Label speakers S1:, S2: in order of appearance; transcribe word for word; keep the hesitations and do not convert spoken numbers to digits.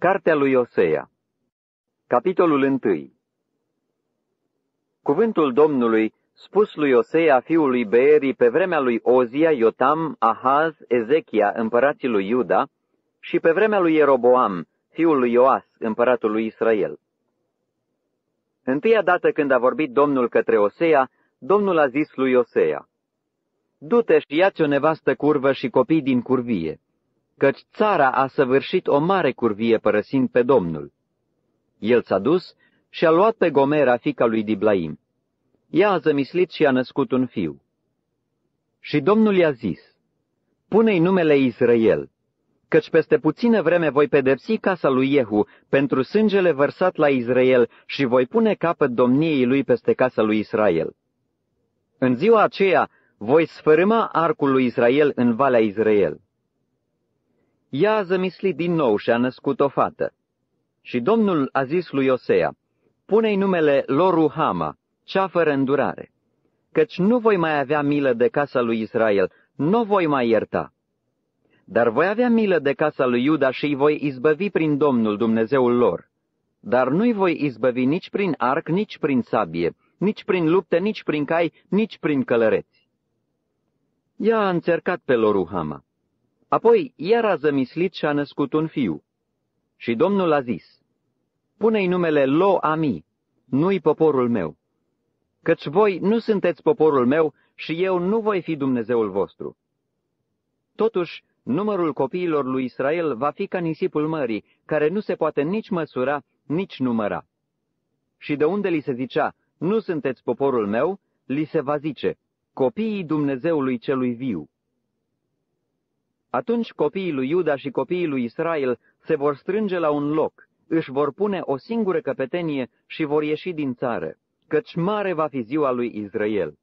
S1: Cartea lui Osea, capitolul unu. Cuvântul Domnului spus lui Osea, fiul lui Beeri, pe vremea lui Ozia, Iotam, Ahaz, Ezechia, împărații lui Iuda, și pe vremea lui Ieroboam, fiul lui Ioas, împăratul lui Israel. Întâia dată când a vorbit Domnul către Osea, Domnul a zis lui Osea: Du-te și ia-ți o nevastă curvă și copii din curvie, căci țara a săvârșit o mare curvie părăsind pe Domnul. El s-a dus și a luat pe Gomera, fiica lui Diblaim. Ea a zămislit și a născut un fiu. Și Domnul i-a zis: Pune-i numele Israel, căci peste puțină vreme voi pedepsi casa lui Iehu pentru sângele vărsat la Israel și voi pune capăt domniei lui peste casa lui Israel. În ziua aceea voi sfărâma arcul lui Israel în Valea Israel. Ea a zămislit din nou și a născut o fată. Și Domnul a zis lui Osea: Pune-i numele Lo-ruhama, cea fără îndurare, căci nu voi mai avea milă de casa lui Israel, nu voi mai ierta. Dar voi avea milă de casa lui Iuda și îi voi izbăvi prin Domnul Dumnezeul lor. Dar nu-i voi izbăvi nici prin arc, nici prin sabie, nici prin lupte, nici prin cai, nici prin călăreți. Ea a încercat pe Lo-ruhama. Apoi iar a zămislit și a născut un fiu. Și Domnul a zis: Pune-i numele Lo-ami, nu-i poporul meu, căci voi nu sunteți poporul meu și eu nu voi fi Dumnezeul vostru. Totuși, numărul copiilor lui Israel va fi ca nisipul mării, care nu se poate nici măsura, nici număra. Și de unde li se zicea: Nu sunteți poporul meu, li se va zice: Copiii Dumnezeului celui viu. Atunci copiii lui Iuda și copiii lui Israel se vor strânge la un loc, își vor pune o singură căpetenie și vor ieși din țară, căci mare va fi ziua lui Israel.